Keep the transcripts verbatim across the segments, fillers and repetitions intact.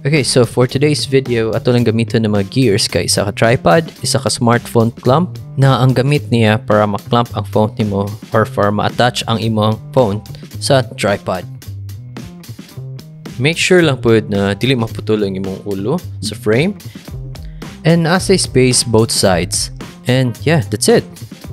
Okay, so for today's video, ato lang gamiton ng mga gears kay isa ka tripod, isa ka smartphone clamp na ang gamit niya para maklamp ang phone nimo or for ma-attach ang imong phone sa tripod. Make sure lang po na dili maputol ang imong ulo sa frame and as a space both sides. And yeah, that's it.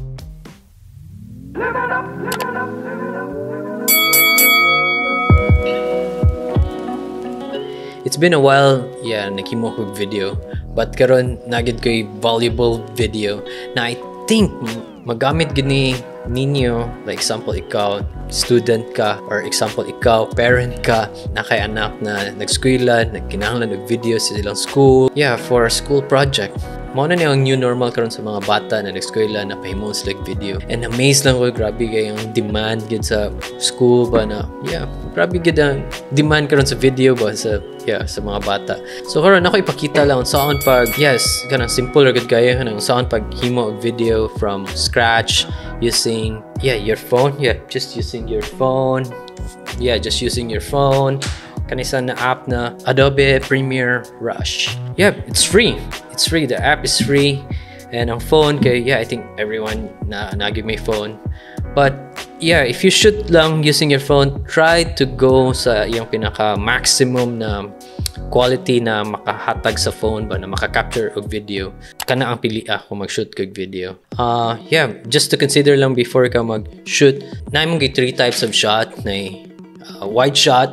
It's been a while, yeah, naghimo ko video. But karon nagid ko'y valuable video na I think magamit gini ninyo. Like example, ikaw, student ka, or example, ikaw, parent ka, na kay anak na nag-eskwela, nagkinahanglan ng video sa ilang school. Yeah, for a school project. Mao na niya ang new normal karon sa mga bata na nag-eskwela na pahimong sila video. And amazed lang ko, grabe kay ang demand gid sa school ba na, yeah, grabe gid ang demand karon sa video ba sa yeah, sa mga bata. So karon ako ipakita lang saan pag yes, kanang simple ra gud kaya kanang saan pag himo og video from scratch using yeah, your phone. Yeah, just using your phone. Yeah, just using your phone. Kanisa na app na Adobe Premiere Rush. Yeah, it's free. It's free. The app is free. And ang phone kay yeah, I think everyone na nagib may phone. But yeah, if you shoot lang using your phone, try to go sa yung pinaka maximum na quality na makahatag sa phone ba na maka-capture og video. Kana ang pili ah kung mag-shoot kog video. Uh yeah, just to consider lang before ka mag-shoot. Na imong three types of shot na uh, wide shot.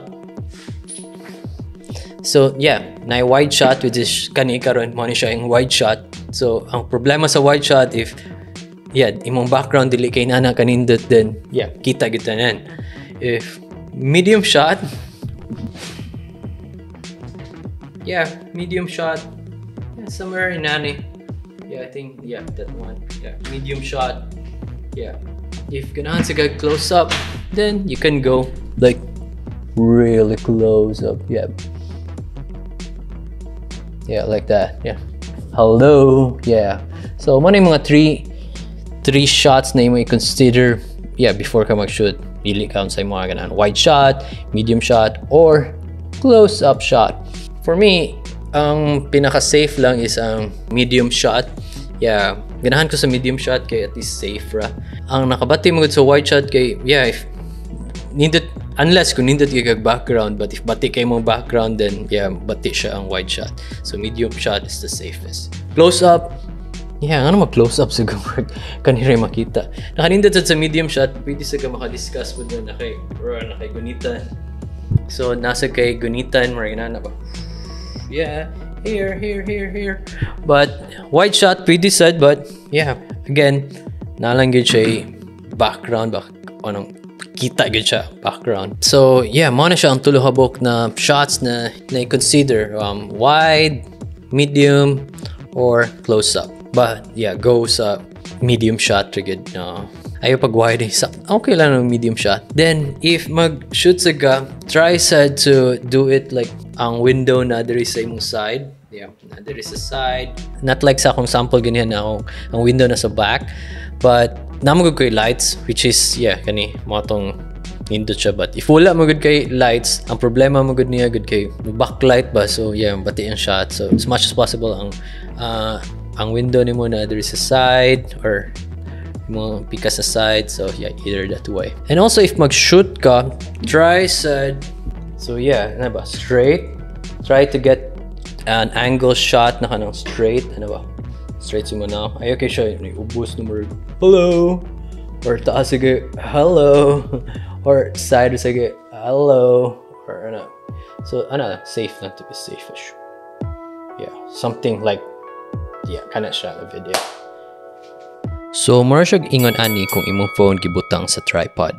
So yeah, na wide shot which is kani karon mo ni siya yung wide shot. So ang problema sa wide shot if yeah, imong background dili kay nana kanindot then yeah, kita kita nan. If medium shot, yeah, medium shot, yeah, somewhere in nani. Yeah, I think yeah, that one. Yeah, medium shot. Yeah. If ganahan sa close up, then you can go like really close up. Yeah. Yeah, like that. Yeah. Hello. Yeah. So mo na yung mga three three shots na mo i-consider yeah before ka mag-shoot. Pili ka sa mga ganan. Wide shot, medium shot, or close-up shot. For me, ang pinaka-safe lang is ang medium shot. Yeah, ganahan ko sa medium shot kay at least safe ra. Ang nakabati mo sa wide shot kay yeah, if nindot unless kung nindot kay background, but if bati kay mo background then yeah, bati siya ang wide shot. So medium shot is the safest. Close-up, yeah, ano mag-close up siguro kanire makita. Nakanindot sa medium shot, pwede sa ka maka-discuss mo doon na kay or na kay gunitan. So nasa kay gunitan, marina na ba? Yeah, here, here, here, here. But wide shot, pwede sad, but yeah, again, nalang gyud siya background ba anong kita gyud siya background. So yeah, mo na siya ang tulo habok na shots na na consider um wide, medium, or close up. But yeah, go sa medium shot rigid no. Ayaw pag wide sa okay lang ng medium shot. Then if mag-shoot sa ga, try sad to do it like ang window na diri sa imong side. Yeah, na diri sa side. Not like sa akong sample ganyan na akong ang window na sa back. But namagod kay lights which is yeah, kani mo tong nindot siya. But if wala magud kay lights, ang problema magud niya gud kay backlight ba. So yeah, bati ang shot. So as much as possible ang uh, ang window ni mo na there is a side or mo pika sa side. So yeah, either that way. And also if mag-shoot ka, try side. So yeah, ano ba? Straight. Try to get an angle shot na kanang straight. Ano ba? Straight mo na. Ay okay siya. Ubus numero. Hello. Or taas sige. Hello. Or side sige. Hello. Or ano. So ano, safe lang to be safe-ish. Yeah, something like yeah, kana siya na video. So, mura siya ingon ani kung imong phone gibutang sa tripod.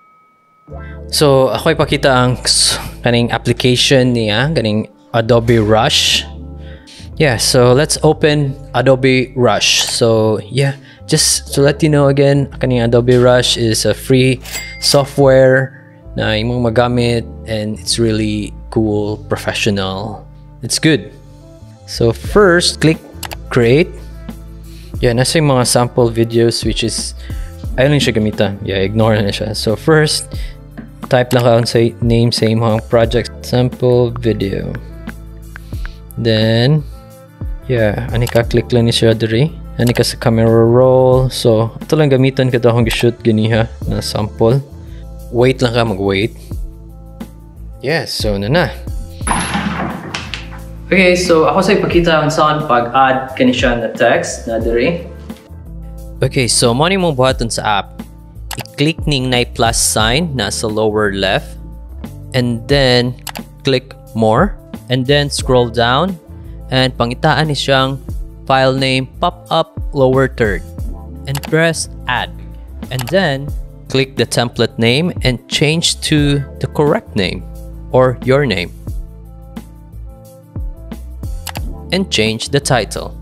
So, ako ipakita ang kaning application niya, kaning Adobe Rush. Yeah, so let's open Adobe Rush. So, yeah, just to let you know again, kaning Adobe Rush is a free software na imong magamit and it's really cool, professional. It's good. So, first, click Create. Yeah, nasa yung mga sample videos which is ayun lang siya gamitan. Yeah, ignore na siya. So first, type lang ka sa name sa imong project sample video. Then, yeah, ani ka click lang ni siya diri. Ani ka sa camera roll. So, ito lang gamitan ka akong gi-shoot ganiha na sample. Wait lang ka mag-wait. Yes, so na na. Okay, so ako sa ipakita ang saan pag-add kani siya na text na diri. Okay, so mo ni mong buhaton sa app. I-click ning na plus sign na sa lower left. And then, click more. And then, scroll down. And pangitaan ni siyang file name pop up lower third. And press add. And then, click the template name and change to the correct name or your name. And change the title.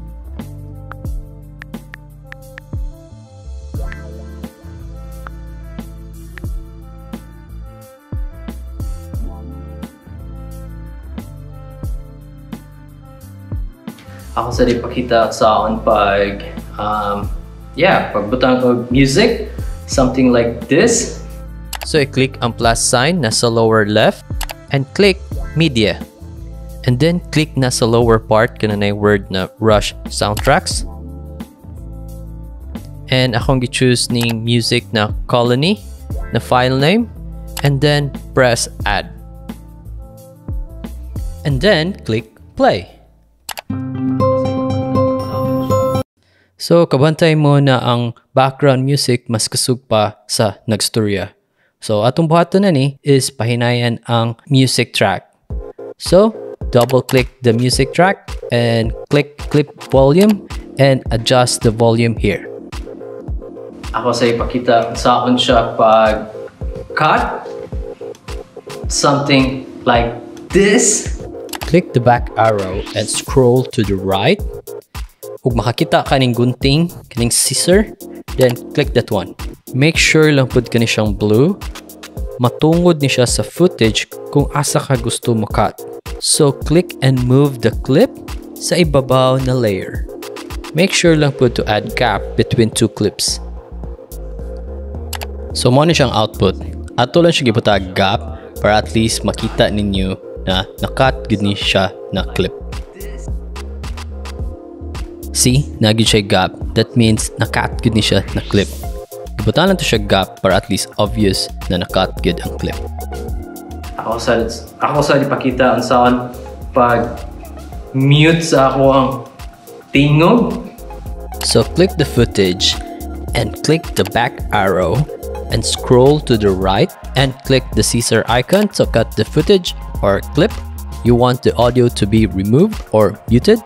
Ako sa di pakita sa on pag um, yeah, pagbutang og music, something like this. So i-click ang plus sign nasa lower left and click media. And then click nasa lower part kana na word na Rush Soundtracks. And akong gi-choose ning music na Colony na file name and then press add. And then click play. So kabantay mo na ang background music mas kasug pa sa nagstorya. So atong buhaton na ni is pahinayan ang music track. So double click the music track and click clip volume and adjust the volume here. Ako sa ipakita saan siya pag cut something like this. Click the back arrow and scroll to the right. Ug makakita ka ning gunting, kaning scissor, then click that one. Make sure lang pud kani siyang blue. Matungod ni siya sa footage kung asa ka gusto mo cut. So click and move the clip sa ibabaw na layer. Make sure lang pud to add gap between two clips. So mo ni siyang output. Ato lang siya gibutag gap para at least makita ninyo na na-cut gid ni siya na clip. See, nagid siya gap. That means na-cut gid ni siya na clip. Gibutan lang to siya gap para at least obvious na na-cut gid ang clip. Ako sa ako sa ipakita ang saan pag mute sa ako ang tingog. So click the footage and click the back arrow and scroll to the right and click the scissor icon to cut the footage or clip you want the audio to be removed or muted.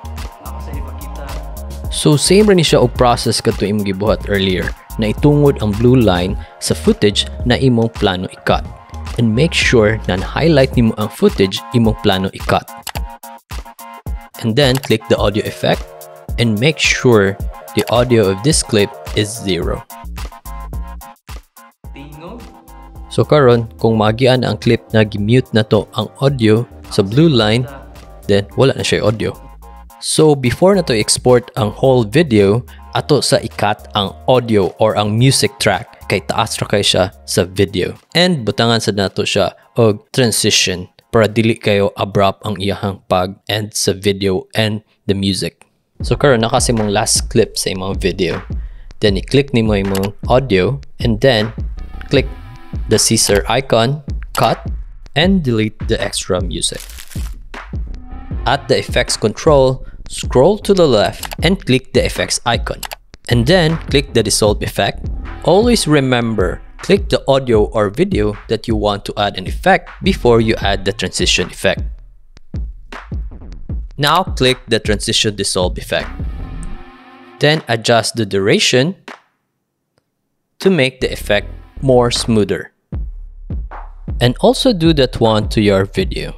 So same rin siya og process kadto imong gibuhat earlier na itungod ang blue line sa footage na imong plano i-cut. And make sure na highlight nimo ang footage imong plano i-cut. And then click the audio effect and make sure the audio of this clip is zero. So karon kung magian ang clip na gi-mute na to ang audio sa blue line, then wala na siya audio. So before na to export ang whole video, ato sa i-cut ang audio or ang music track kay taas ra kay siya sa video. And butangan sa nato siya og transition para dili kayo abrupt ang iyahang pag-end sa video and the music. So karon naka sa imong last clip sa imong video. Then i-click nimo imong audio and then click the scissor icon, cut, and delete the extra music. At the effects control, scroll to the left and click the effects icon. And then click the dissolve effect. Always remember, click the audio or video that you want to add an effect before you add the transition effect. Now click the transition dissolve effect. Then adjust the duration to make the effect more smoother. And also do that one to your video.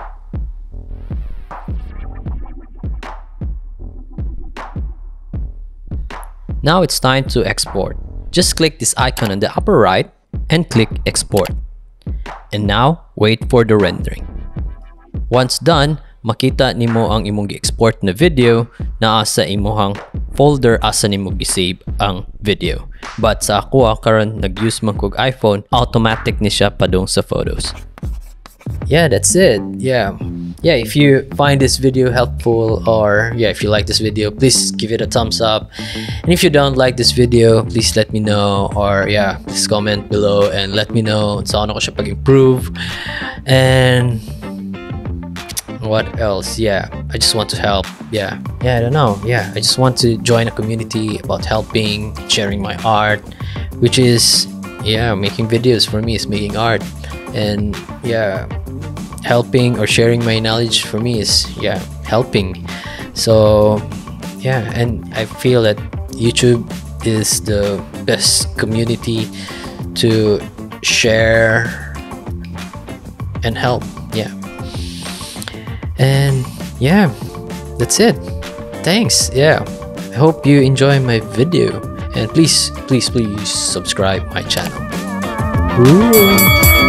Now it's time to export. Just click this icon on the upper right and click export. And now wait for the rendering. Once done, makita nimo ang imong gi-export na video na sa imong folder asa nimo gi-save ang video. But sa ako karon nag-use man kog iPhone, automatic ni siya padung sa photos. yeah, that's it. Yeah. Yeah, if you find this video helpful, or yeah, if you like this video, please give it a thumbs up. And if you don't like this video, please let me know, or yeah, please comment below and let me know saan ako siya pag-improve. And what else? Yeah, I just want to help. Yeah, yeah, I don't know. Yeah, I just want to join a community about helping, sharing my art, which is, yeah, making videos for me is making art. And yeah, helping or sharing my knowledge for me is, yeah, helping. So yeah, and I feel that YouTube is the best community to share and help. Yeah. And yeah, that's it. Thanks. Yeah, I hope you enjoy my video, and please please please subscribe my channel. Ooh.